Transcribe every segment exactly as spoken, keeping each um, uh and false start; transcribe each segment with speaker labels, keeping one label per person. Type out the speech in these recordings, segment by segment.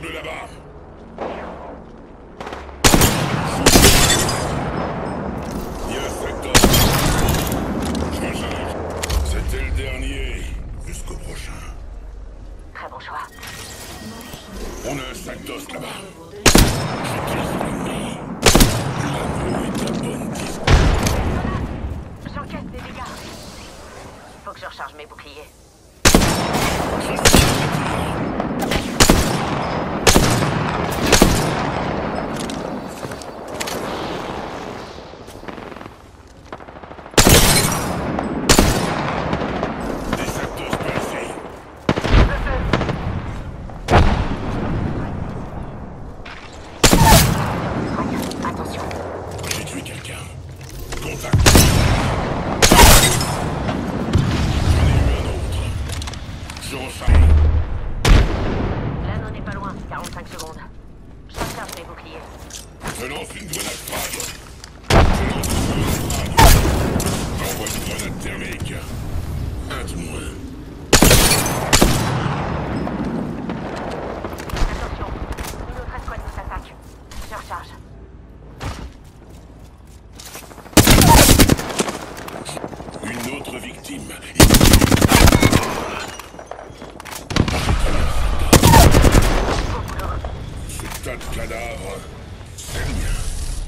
Speaker 1: de là-bas. Il y a cet homme. Je change. C'était le dernier. Jusqu'au prochain.
Speaker 2: Très bon choix.
Speaker 1: On a un sac d'os là-bas. Je tire sur l'ennemi. L'anneau est à bonne distance.
Speaker 2: J'encaisse des dégâts. Faut que je recharge mes boucliers. L'anneau n'est pas loin, quarante-cinq secondes. Je recharge mes boucliers.
Speaker 1: Je lance une grenade frag. Je lance une grenade frag. J'envoie une grenade thermique. Un de moins.
Speaker 2: Attention, une autre escouade nous attaque. Je recharge.
Speaker 1: Une autre victime. Ce tas de cadavres, c'est le mien.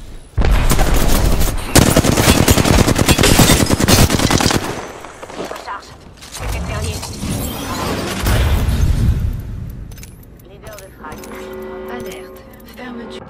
Speaker 2: Recharge. C'est le dernier. Leader de frag.
Speaker 3: Alerte. Fermeture.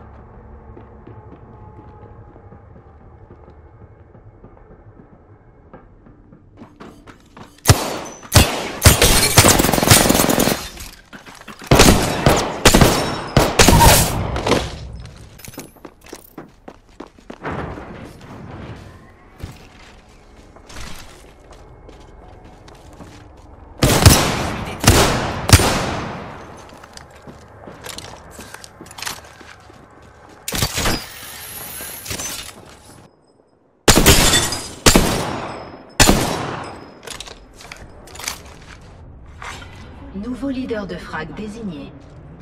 Speaker 3: Nouveau leader de frag désigné.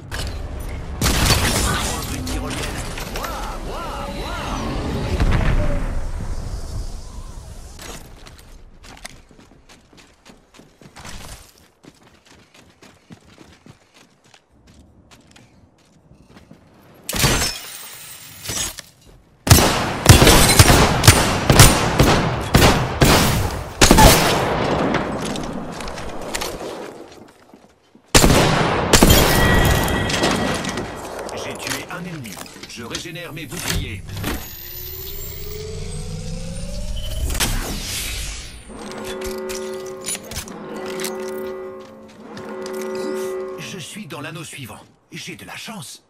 Speaker 4: Je régénère mes boucliers. Je suis dans l'anneau suivant. J'ai de la chance.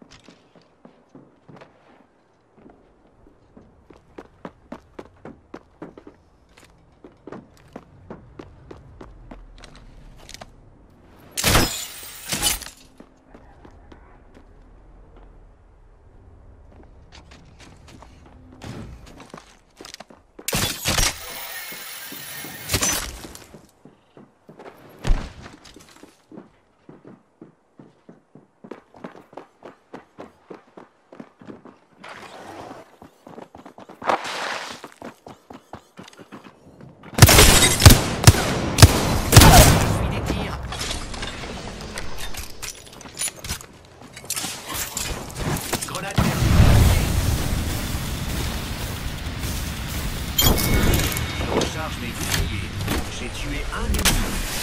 Speaker 4: Recharge mes boucliers. J'ai tué un ennemi.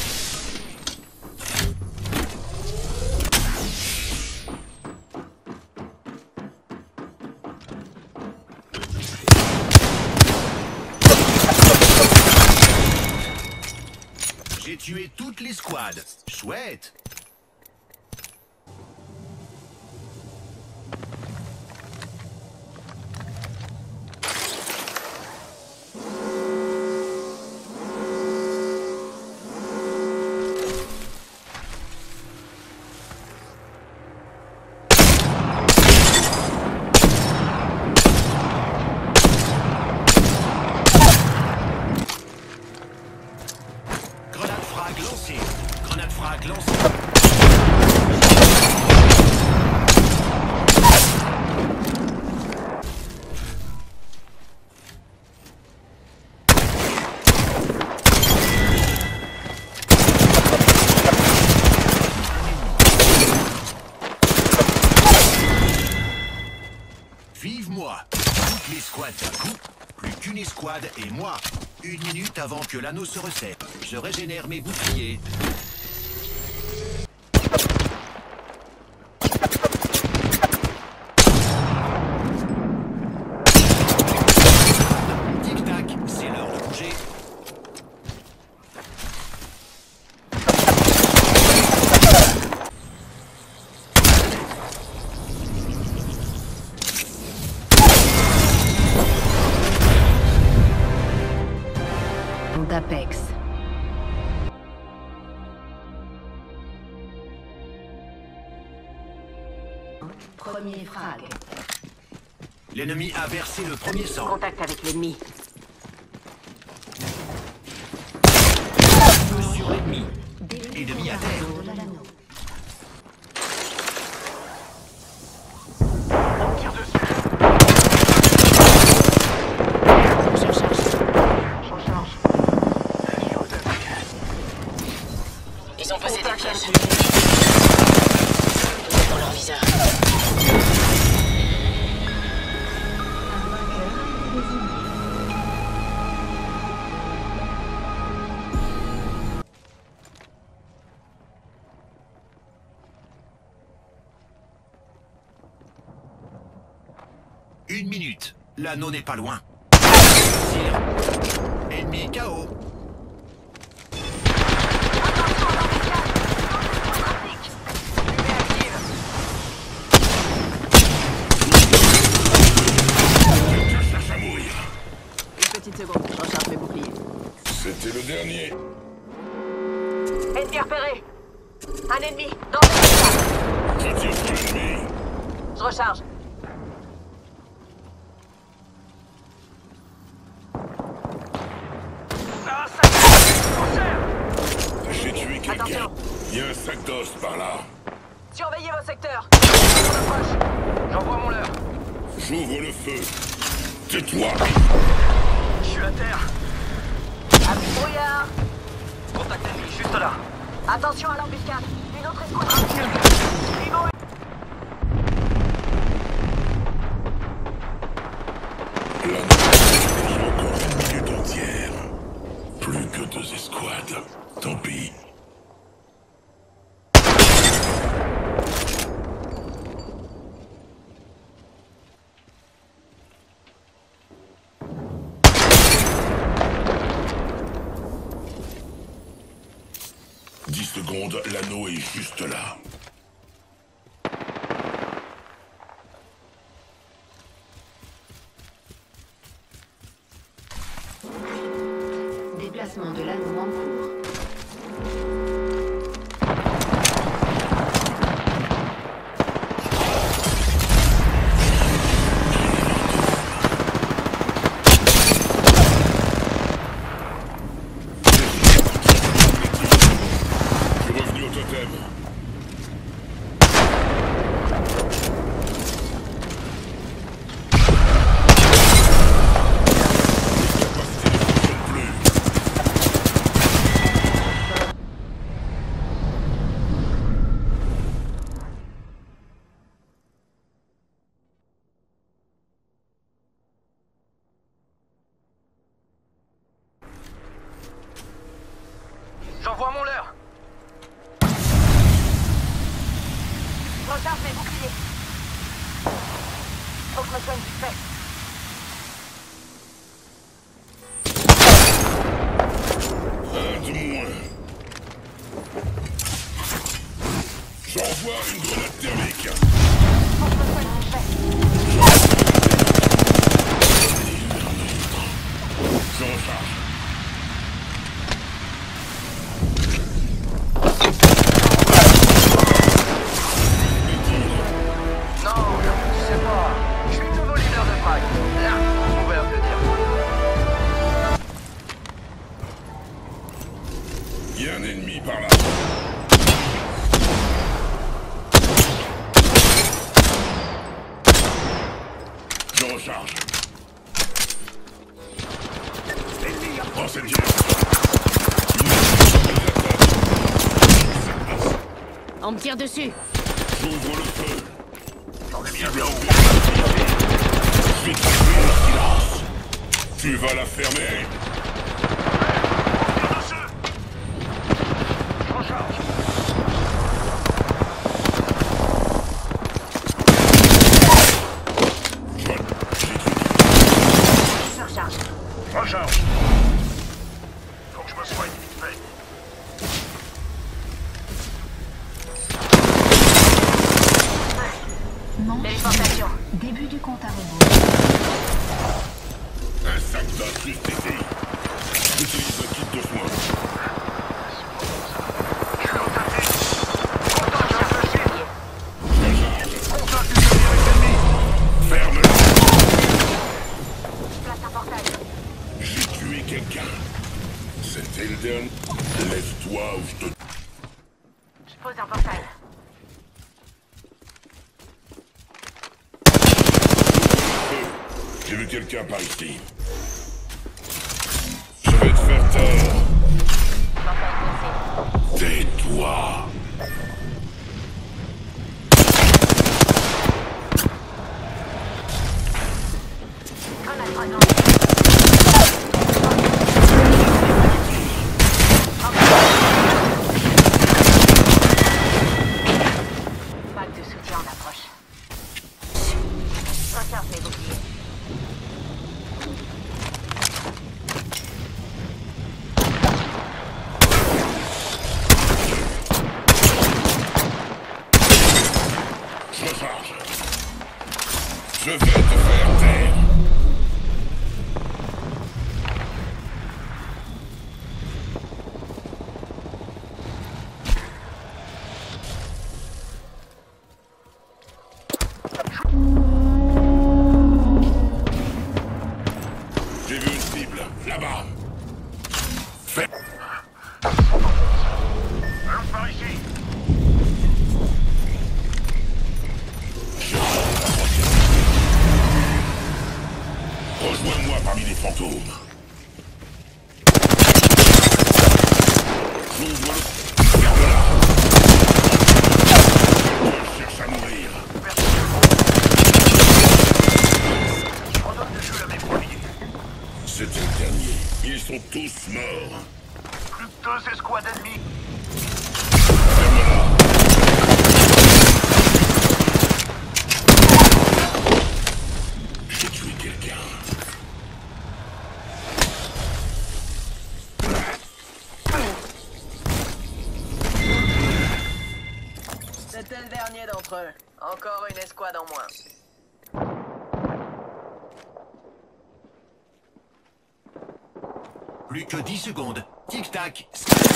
Speaker 4: J'ai tué toutes les squads. Chouette. Grenade frag lancée. Grenade frag lancée. moi. Toutes les squads d'un coup, plus qu'une escouade et moi. Une minute avant que l'anneau se resserre, je régénère mes boucliers. Tic-tac, c'est l'heure de bouger.
Speaker 3: D'Apex. Premier frag.
Speaker 4: L'ennemi a versé le premier sang.
Speaker 2: Contact avec l'ennemi.
Speaker 4: Feu sur l'ennemi. Ennemi à terre.
Speaker 3: De l'anneau.
Speaker 4: On tire dessus.
Speaker 2: Je charge. J'en charge.
Speaker 5: Ils ont posé des pièges. Dans leur viseur.
Speaker 4: Une minute. L'anneau n'est pas loin. Tire. Ennemi K O.
Speaker 1: Quelqu'un cherche à mourir.
Speaker 5: Une petite seconde, je recharge mes boucliers.
Speaker 1: C'était le dernier.
Speaker 2: Ennemi repéré. Un ennemi. Dans le secteur.
Speaker 1: Je tire sur l'ennemi.
Speaker 2: Je recharge.
Speaker 1: J'ai tué quelqu'un.
Speaker 2: Attention.
Speaker 1: Il y a un sac d'os par là.
Speaker 2: Surveillez vos secteurs. On approche.
Speaker 6: J'envoie mon leurre.
Speaker 1: J'ouvre le feu. Tais-toi.
Speaker 6: Je suis à terre.
Speaker 2: Avec brouillard.
Speaker 6: Contact ennemi, juste là.
Speaker 2: Attention à l'embuscade. Une autre escouade. Suivons.
Speaker 1: L'anneau est encore une minute entière. Plus que deux escouades. Tant pis. Dix secondes, l'anneau est juste là.
Speaker 3: Déplacement de l'anneau en cours.
Speaker 1: Je suis revenu au totem.
Speaker 6: J'envoie mon leurre.
Speaker 2: Je recharge mes boucliers. Faut que je me soigne vite fait.
Speaker 1: Un de moins. J'envoie une grenade thermique.
Speaker 2: Faut que je me soigne vite fait.
Speaker 1: J'en charge.
Speaker 6: Non, je sais pas. Je suis le nouveau leader de frag. Là, on pouvait un peu dire.
Speaker 1: Il y a un ennemi par là. Je recharge. Dans cette direction.
Speaker 5: On me tire dessus.
Speaker 1: J'ouvre le feu.
Speaker 6: J'en ai bien
Speaker 1: Cible
Speaker 6: vu.
Speaker 1: en vais t'appeler le silence. Tu vas la fermer.
Speaker 6: Je recharge.
Speaker 2: Surcharge.
Speaker 6: Recharge. Faut que je me soigne vite fait.
Speaker 3: Manche.
Speaker 2: Téléportation.
Speaker 3: Début du compte à rebours.
Speaker 1: Un sac d'os juste ici. J'utilise le kit de soins.
Speaker 6: Je suis au tapis. Contact avec le cible.
Speaker 1: Recharge.
Speaker 6: Contact du navire avec l'ennemi.
Speaker 1: Ferme-la.
Speaker 2: Place un portail.
Speaker 1: J'ai tué quelqu'un. C'était le dernier. Lève-toi ou je te...
Speaker 2: Je pose un portail.
Speaker 1: Feu. J'ai vu quelqu'un par ici. Je vais te faire taire.
Speaker 2: Portail placé.
Speaker 1: Tais-toi.
Speaker 2: Grenade grenade. Pack de soutien en approche. Recharge mes boucliers.
Speaker 1: Je recharge. Je vais te faire taire. J'ai vu une cible, là-bas. Fais...
Speaker 6: Allons par ici.
Speaker 1: Rejoins-moi parmi les fantômes. J'ouvre le... Ferme-la. Je cherche à mourir.
Speaker 6: Je redonne le jeu à mes premiers.
Speaker 1: C'était le dernier. Ils sont tous morts.
Speaker 6: Plus que deux escouades ennemies.
Speaker 1: Ferme-la. J'ai tué quelqu'un.
Speaker 5: C'était le dernier d'entre eux. Encore une escouade en moins.
Speaker 4: Plus que dix secondes. Tic-tac.